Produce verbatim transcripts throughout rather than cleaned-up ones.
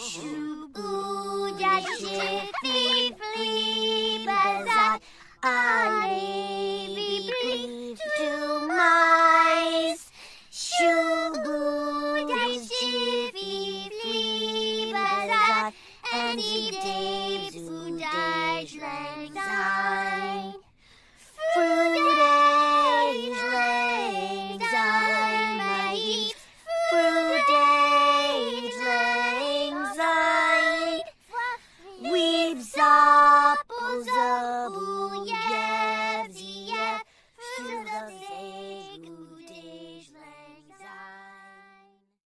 Shoo-boo, jiffy, flea, buzzard, a navy bee, two mice. Shoo-boo, jiffy, flea, buzzard, and he Dave's who dies lang syne. Fruit age lang syne, my eat. Fruit age lang syne. Weeps apples a boo, yabs yab. Fruit age age lang syne.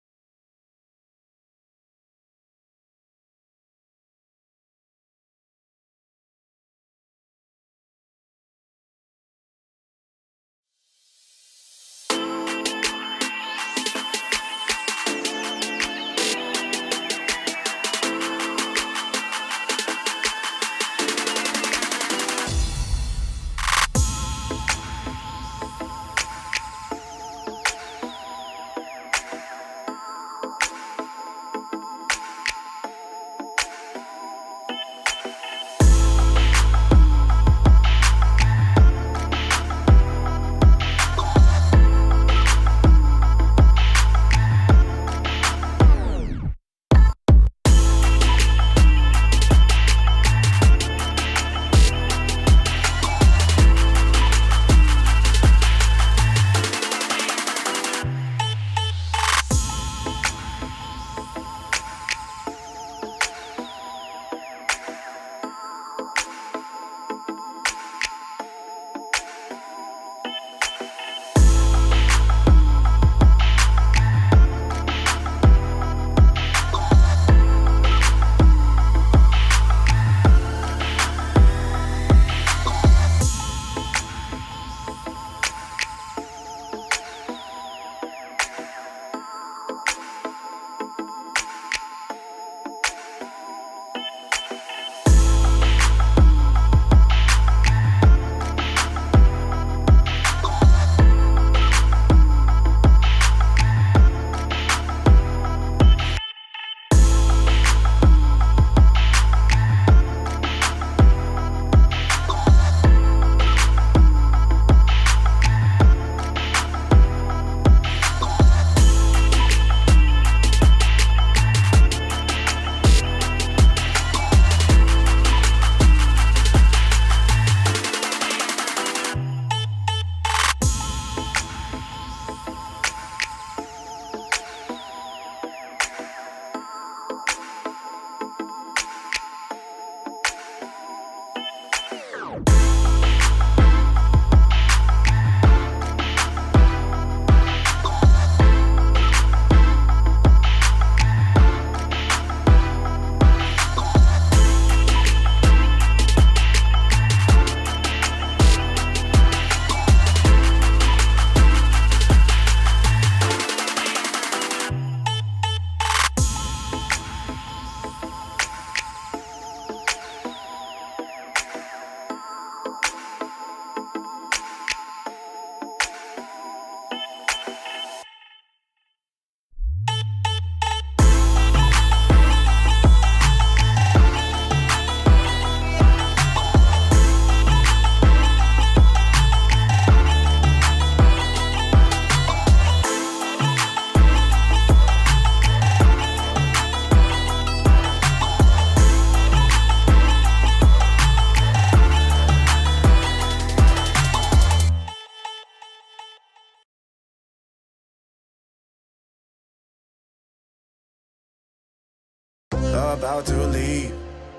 About to leave,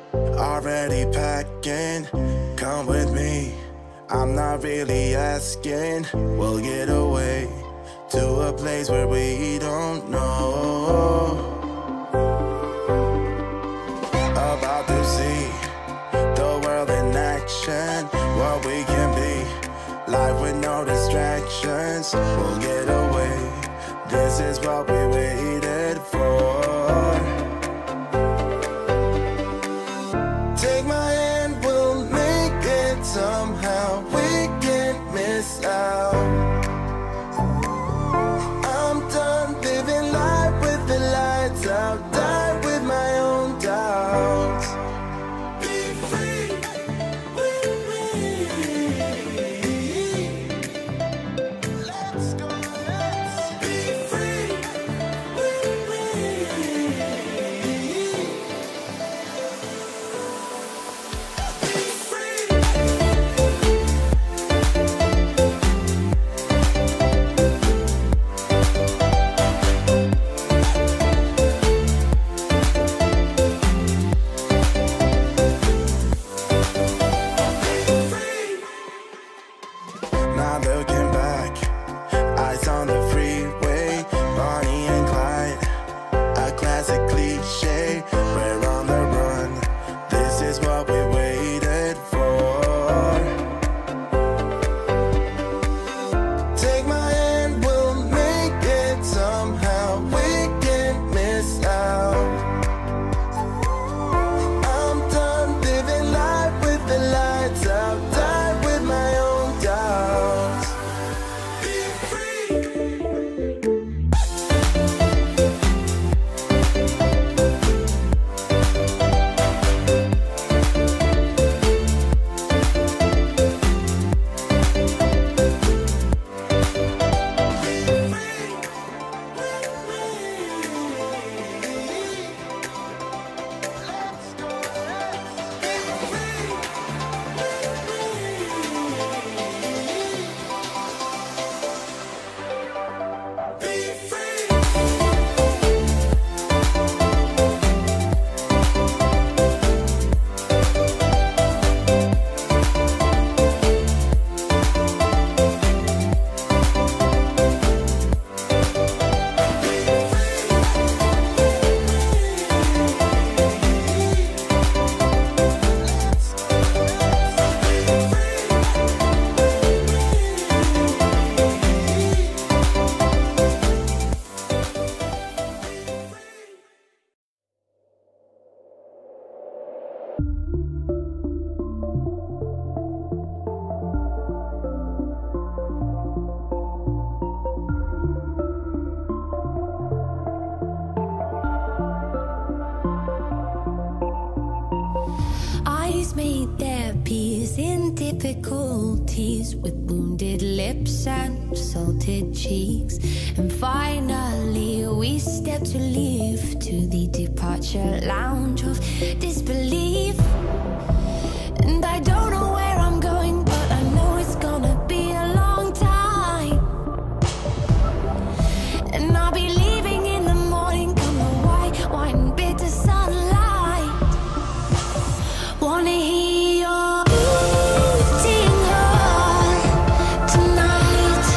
already packing. Come with me, I'm not really asking. We'll get away to a place where we don't know. About to see the world in action, what we can be, life with no distractions. We'll get away, this is what we waited for. Take my hand, we'll make it somehow. We can't miss out. I'm done living life with the lights out. Die with my own meet their peers in difficulties, with wounded lips and salted cheeks. And finally we step to leave, to the departure lounge of disbelief. And I don't know where I'm going, but I know it's gonna be a long time. And I'll be leaving in the morning, come the white, white and bitter sunlight. Wanna hear your beating heart tonight,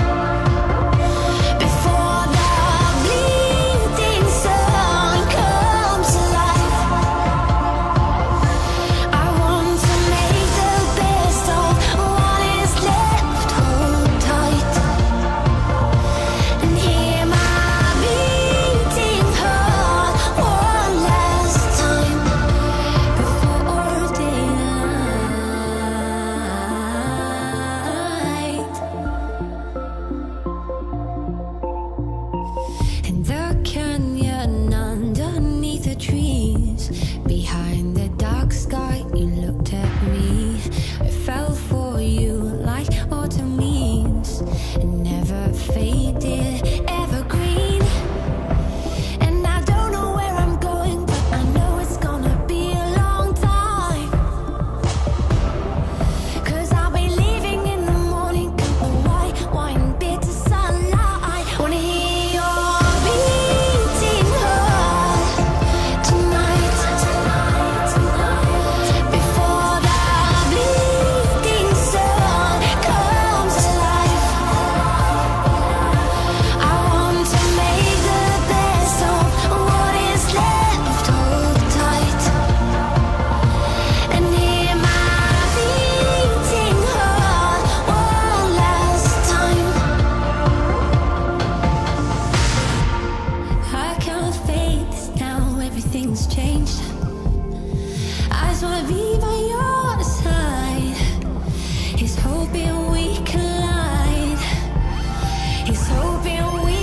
before the bleeding sun comes to life. I want to make the best of what is left, hold tight, and hear my beating heart one last time before daylight. In the canyon underneath the trees, behind the dark sky, you looked at me. I fell for you like autumn leaves, it never faded, evergreen. And I don't know where I'm going, but I know it's gonna be a long time. 'Cause I'll be leaving in the morning, come the white, white and bitter sunlight. Wanna hear your beating heart tonight, before the bleeding sun comes to life. I want to make the best of what is left, hold tight, and hear my beating heart one last time. I can't fake this now, everything's changed. I just wanna be by your side. He's hoping we collide. He's hoping we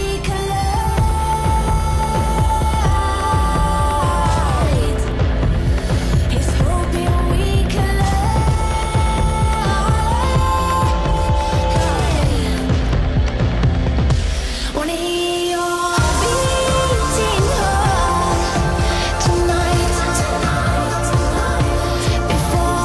collide. He's hoping we collide. Wanna hear your beating heart tonight, before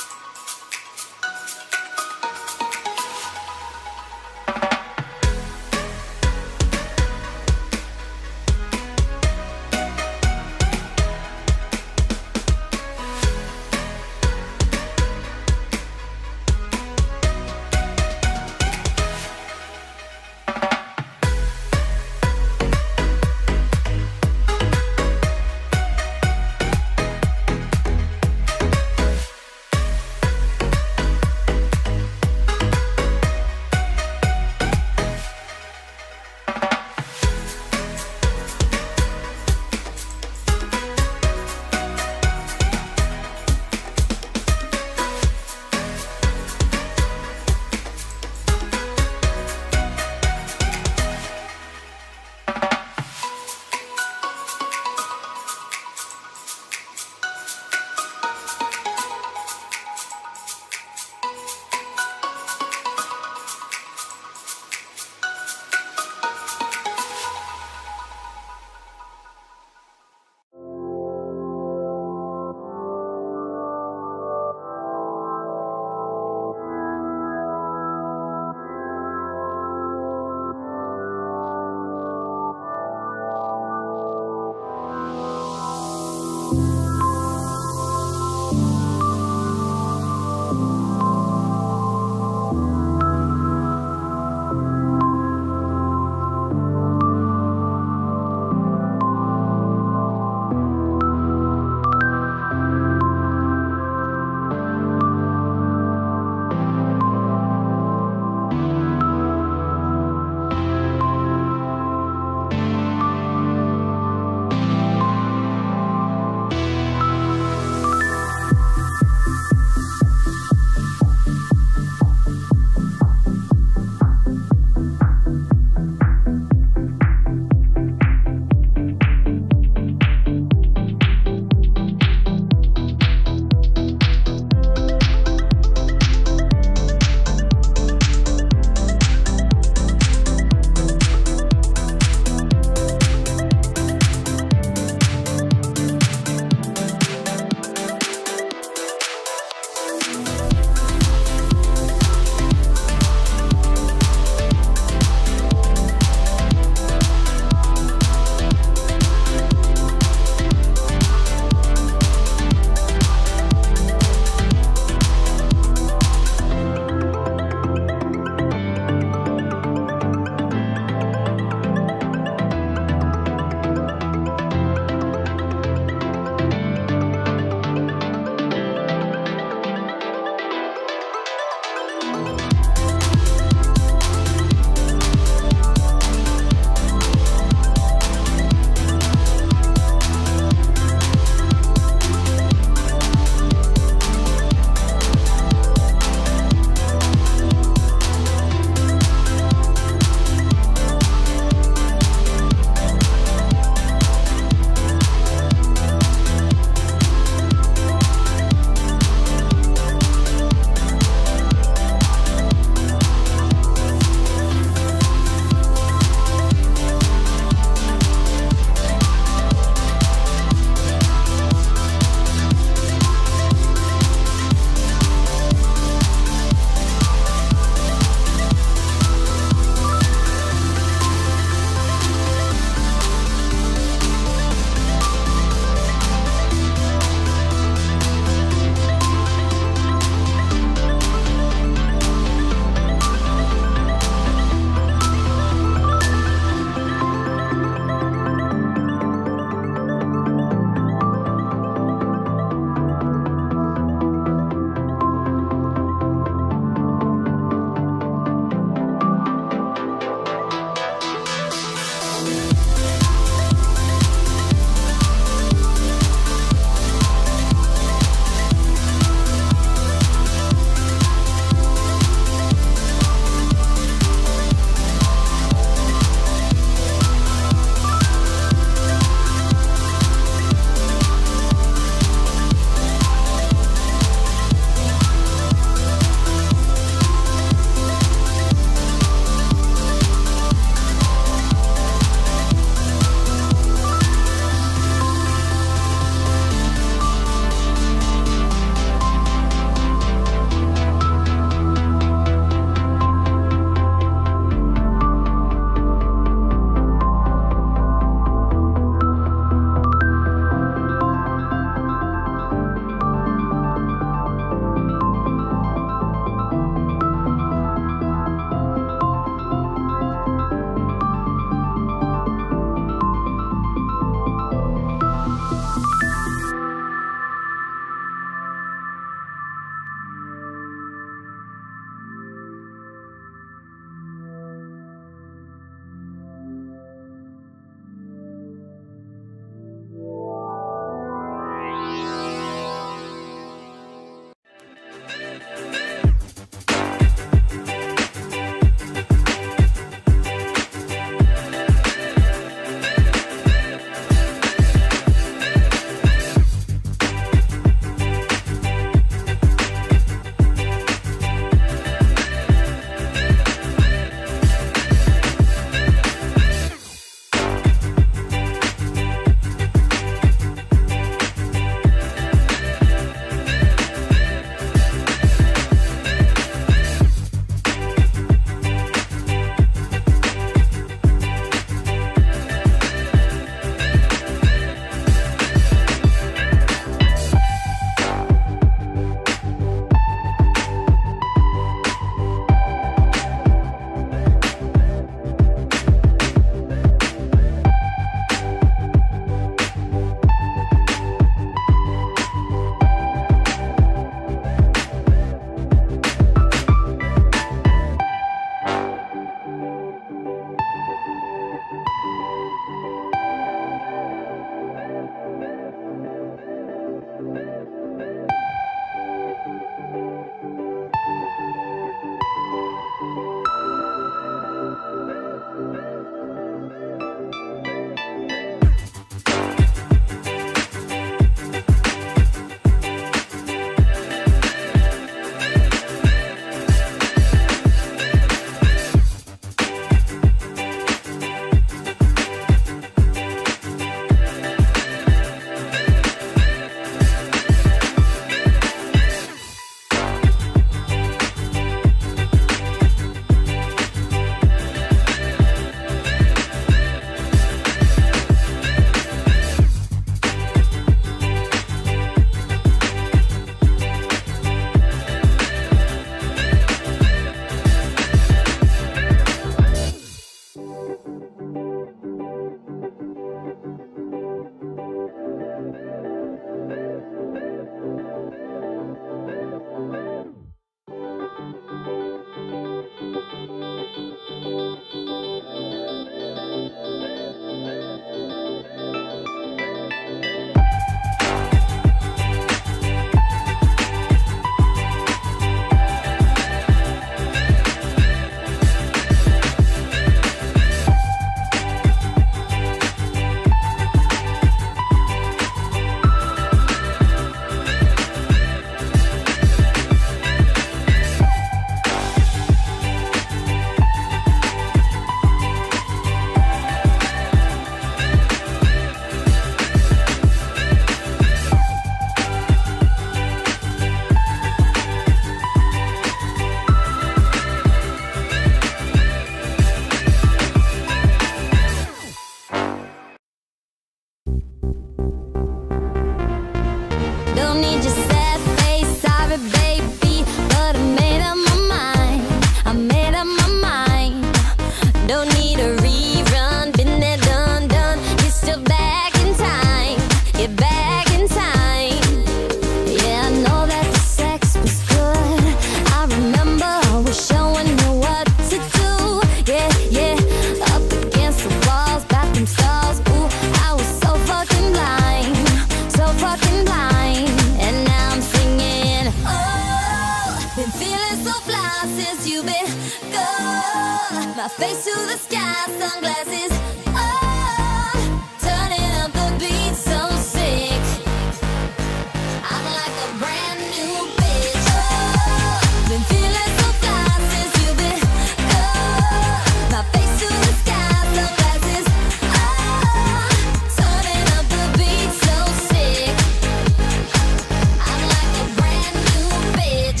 Been feeling so fly since you've been gone. My face to the sky, sunglasses on, turning up the beat so sick. I'm like a brand new bitch. Oh, been feeling so fly since you've been gone. My face to the sky, sunglasses on, turning up the beat so sick. I'm like a brand new bitch.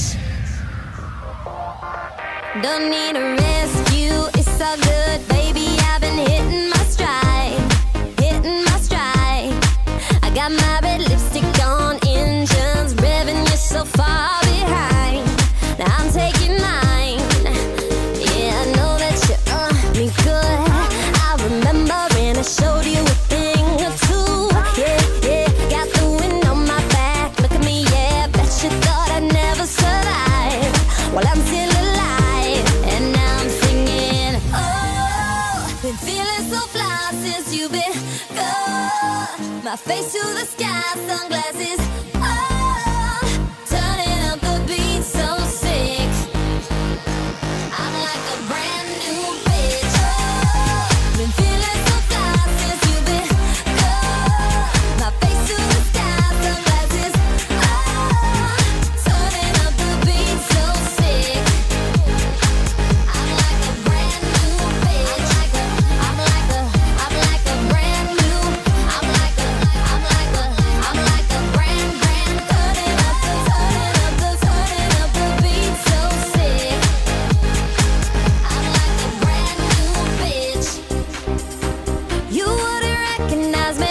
Don't need a rescue, it's all good, baby. I've been hitting my stride, hitting my stride. I got my red lipstick on, engines revving, you're so far behind. Now I'm taking mine. Yeah, I know that you uh me good. I remember when I showed you a thing or two. Yeah, yeah, got the wind on my back. Look at me, yeah, bet you thought I'd never survive. Well, I'm still alive, and now I'm singing. Oh, been feeling so fly since you've been gone. My face to the sky, sunglasses on, turning up the beat so sick. I'm like a brand new bitch. Oh, been feeling so fly since you've been gone. My face to the sky, sunglasses on, turning up the beat so sick. I'm like a brand new bitch. I'm like a, I'm like a, I'm like a brand new. I'm like a, I'm like a, I'm like a brand, brand. Turning up the, turning up the, turning up the beat so sick. I'm like a brand new bitch. You wouldn't recognize me,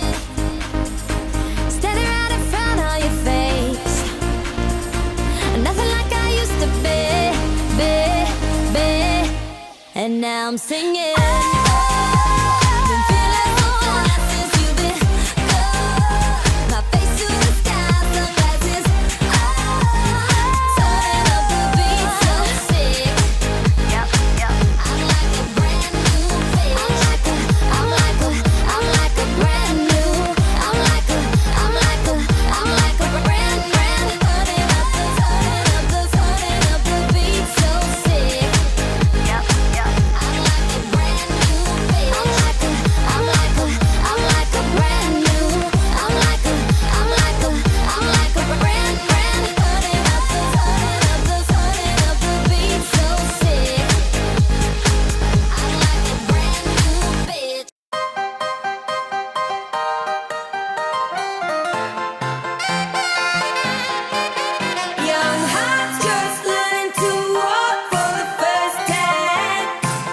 standing right in front of your face. Nothing like I used to be, be, be. And now I'm singing. Been feeling so fly since you've been gone. My face to the sky, sunglasses on, turning up the beat so sick. Yep, yep. I'm like a brand new bitch. I'm like a, I'm like a, I'm like a brand new. I'm like a, I'm like a, I'm like a brand, brand. Turning up the, turning up the, turning up the beat so sick. Yep, yep. I'm like a brand new bitch. I'm like a, I'm like a, I'm like a brand new. I'm like a, I'm like a, I'm like a brand, brand. Turning up the, turning up the, turning up the beat so sick. I'm like a brand new bitch. Young hearts just learning to walk for the first time.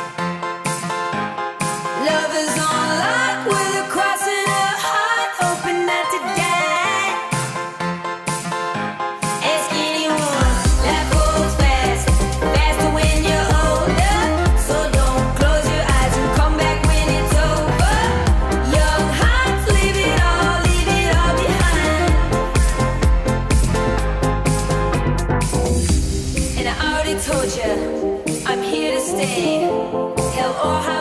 Lovers on lock with a cross in her heart, hoping not to die. Ask anyone, life goes fast, faster when you're older. So don't close your eyes and come back when it's over. Young hearts, leave it all, leave it all behind. And I already told you, I'm here to stay. Hell or high